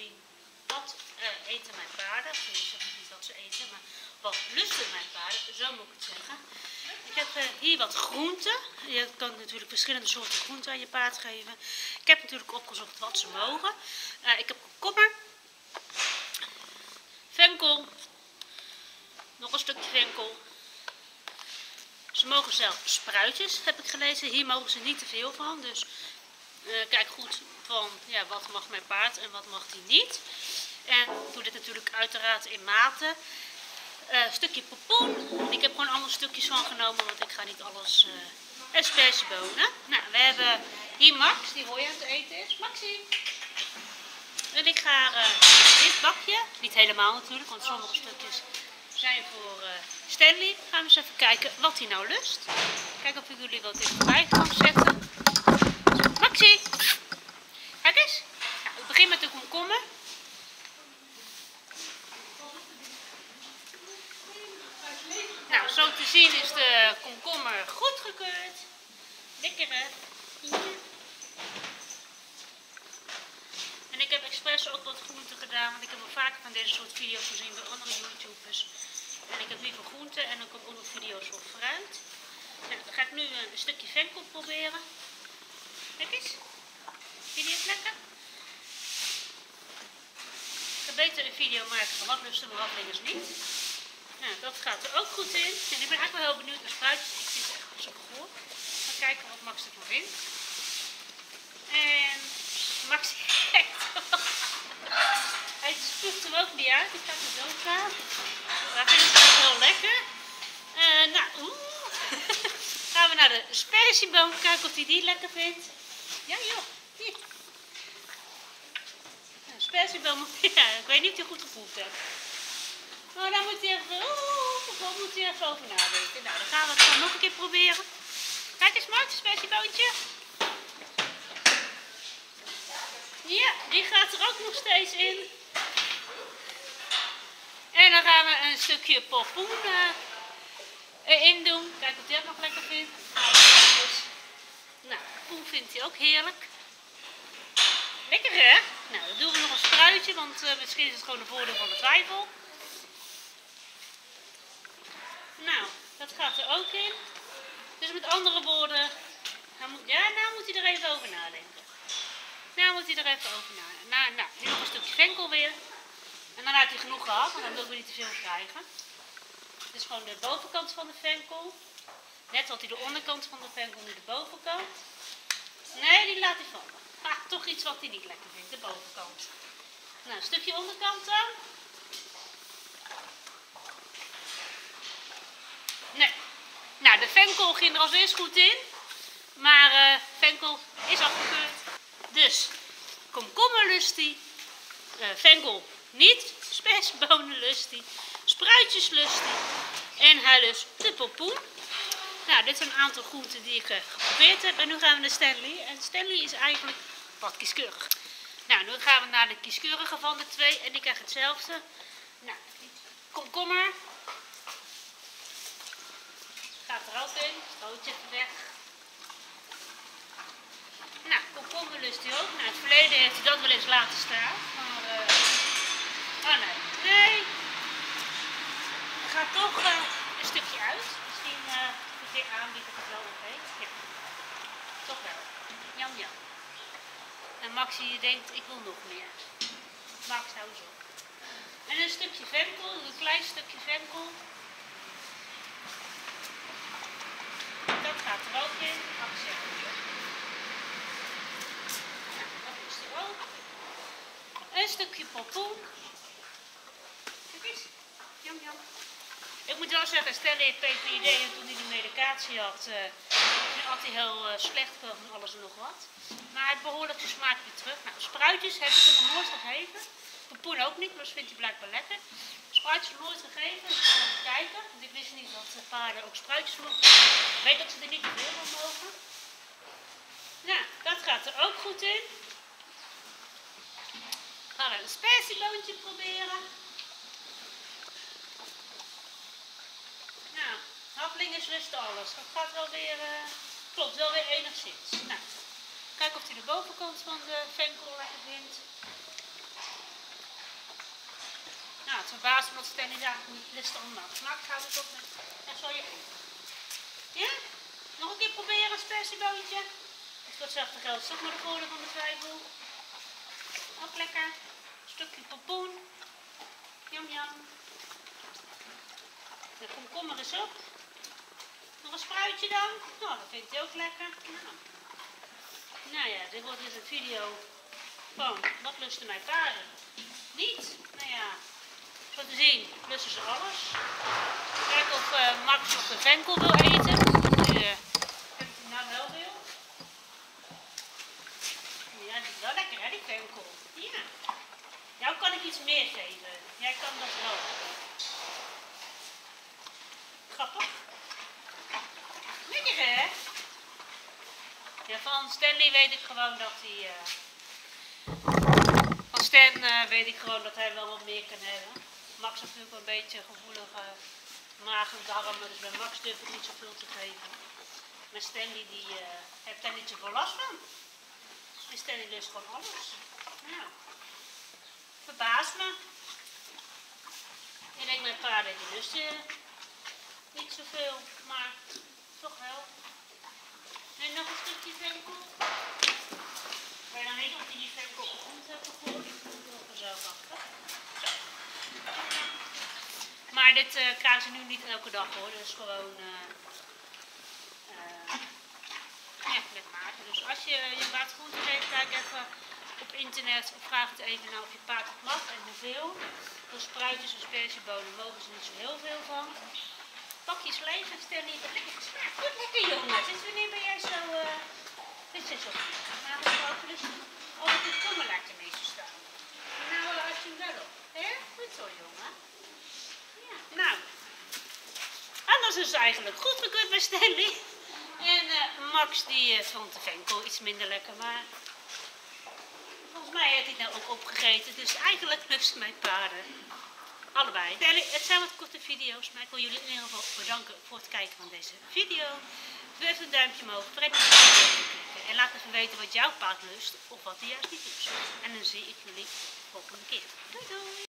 zien wat eten mijn paarden. Ik zeg niet wat ze eten, maar wat lusten mijn paarden, zo moet ik het zeggen. Ik heb hier wat groenten. Je kan natuurlijk verschillende soorten groenten aan je paard geven. Ik heb natuurlijk opgezocht wat ze mogen. Ik heb komkommer, venkel, nog een stukje venkel. Ze mogen zelf spruitjes, heb ik gelezen. Hier mogen ze niet te veel van. Dus kijk goed van ja, wat mag mijn paard en wat mag die niet. En ik doe dit natuurlijk uiteraard in maten. Een stukje pompoen. Ik heb gewoon allemaal stukjes van genomen, want ik ga niet alles. En sperziebonen. Nou, we hebben hier Max, die hooi aan het eten is. Maxie. En ik ga dit bakje, niet helemaal natuurlijk, want sommige stukjes zijn voor Stanley. Gaan we eens even kijken wat hij nou lust. Kijken of ik jullie wat dichterbij kan zetten. Maxie. Kijk eens. Nou, ik begin met de komkommer. Nou, zo te zien is de komkommer goedgekeurd. Lekker hè? En ik heb expres ook wat groenten gedaan, want ik heb al vaker van deze soort video's gezien bij andere YouTubers. En ik heb liever groenten en dan kom ik ook nog video's voor fruit. Nou, dan ga ik nu een stukje venkel proberen. Kijk eens. Vind je het lekker? Ik ga beter een video maken van wat lusten en wat lingers niet. Nou, dat gaat er ook goed in. En ik ben eigenlijk wel heel benieuwd naar spruitjes. Ik vind het echt zo goed. Ik ga kijken wat Max ervan vindt. En Max kijkt hij spuugt hem ook niet uit. Die gaat er zo gaan. Dat vind ik ook heel lekker. Nou, gaan we naar de sperzieboom kijken of hij die lekker vindt. Ja joh. Hier. Nou, sperzieboom, ja, ik weet niet of hij goed gevoeld heeft. Maar dan moet hij even over nadenken. Nou, dan gaan we het gewoon nog een keer proberen. Kijk eens Max, sperzieboontje. Ja, die gaat er ook nog steeds in. En dan gaan we een stukje pompoen erin doen. Kijk of hij dat nog lekker vindt. Nou, pompoen vindt hij ook heerlijk. Lekker hè? Nou, dan doen we nog een spruitje, want misschien is het gewoon een voordeel van de twijfel. Nou, dat gaat er ook in. Dus met andere woorden, nou moet hij er even over nadenken. Nou moet hij er even over nadenken. Nou, nu nog een stukje venkel weer. En dan heeft hij genoeg gehad, want dan wil ik niet te veel krijgen. Dit is gewoon de bovenkant van de venkel. Net had hij de onderkant van de venkel, nu de bovenkant. Nee, die laat hij vallen. Ah, toch iets wat hij niet lekker vindt, de bovenkant. Nou, een stukje onderkant dan. Nee. Nou, de venkel ging er als eerst goed in. Maar venkel is afgekeurd. Dus, komkommer lust hij. Venkel niet. Sperziebonen lust hij. Spruitjes lust hij. En hij lust de pompoen. Nou, dit zijn een aantal groenten die ik geprobeerd heb. En nu gaan we naar Stanley. En Stanley is eigenlijk wat kieskeurig. Nou, nu gaan we naar de kieskeurige van de twee. En die krijgt hetzelfde. Nou, komkommer. Gaat er ook in. Stootje even weg. Nou, komkommer lust hij ook. Nou, in het verleden heeft hij dat wel eens laten staan. Maar, oh nee. Nee. Er gaat toch een stukje uit. Misschien een keer aan wie ik het wel nog weet. Ja. Toch wel. Jam jam. En Maxie denkt, ik wil nog meer. Max, hou eens op. En een stukje venkel, een klein stukje venkel. Dat gaat er ook in. Max zegt het op. Nou, dat is er ook. Een stukje pompoen. Kijk eens. Jam jam. Ik moet wel zeggen, Stanley heeft PPD en toen hij de medicatie had hij heel slecht van alles en nog wat. Maar hij heeft behoorlijk zijn smaak weer terug. Nou, spruitjes heb ik hem nog nooit gegeven. Pompoen ook niet, maar dat vindt hij blijkbaar lekker. Spruitjes nog nooit gegeven, dus ik ga even kijken. Want ik wist niet dat paarden ook spruitjes mogen. Ik weet dat ze er niet te veel van mogen. Nou, dat gaat er ook goed in. Gaan we een sperzieboontje proberen. Nou, haflingers lusten alles. Dat gaat wel weer, klopt wel weer enigszins. Nou, kijken of hij de bovenkant van de venkel lekker vindt. verbaast me dat Stanley daar niet lust aan maakt. Maar ik hou het op met en zo je eten. Ja? Nog een keer proberen, een spersieboontje. Het wordt zachte geld, toch maar de voordeel van de twijfel. Ook lekker. Een stukje pompoen. Jam jam. De komkommer is op. Nog een spruitje dan? Nou, dat vindt hij ook lekker. Nou ja, dit wordt dus een video van wat lusten mijn paarden niet. Nou ja, zo te zien lusten ze alles. Kijken of Max nog de venkel wil eten. Nu heb ik hem nou wel wil. Ja, die is wel lekker hè, die venkel. Ja. Jou kan ik iets meer geven. Jij kan dat wel. Grappig. Lekker hè? Ja, van Stanley weet ik gewoon dat hij... Van Stan weet ik gewoon dat hij wel wat meer kan hebben. Max heeft natuurlijk een beetje gevoelige maag en darmen, dus bij Max durf ik niet zoveel te geven. Maar Stanley die heeft daar niet zoveel last van. En Stanley lust gewoon alles. Nou, verbaast me. Ik denk mijn paarden die lusten niet zoveel, maar toch wel. En nog een stukje venkel. Ik weet nog niet of die venkel goed heeft gegooid. Ik moet er vanzelf achter. Maar dit krijgen ze nu niet elke dag hoor. Dus gewoon met maken. Dus als je je paard groente geeft, kijk even op internet of vraag het even nou of je paard het mag en hoeveel. Dus spruitjes en spersiebonen mogen ze niet zo heel veel van. Pakjes leeg en stel niet lekker gesmaakt. Goed lekker jongen. Sinds wanneer ben jij zo... Dit is zo goed. Nou, we mogen dus altijd de kommer laten meestal staan. Nou, als je hem wel op. Hè? Goed zo jongen. Ja. Nou. Anders is het eigenlijk goed gekund bij Stanley. En Max die vond de venkel iets minder lekker. Maar volgens mij heeft hij het nou ook opgegeten. Dus eigenlijk lust mijn paarden. Allebei. Het zijn wat korte video's, maar ik wil jullie in ieder geval bedanken voor het kijken van deze video. Doe even een duimpje omhoog, vergeet niet te klikken en laat even weten wat jouw paard lust of wat hij juist niet lust. En dan zie ik jullie volgende keer. Doei doei!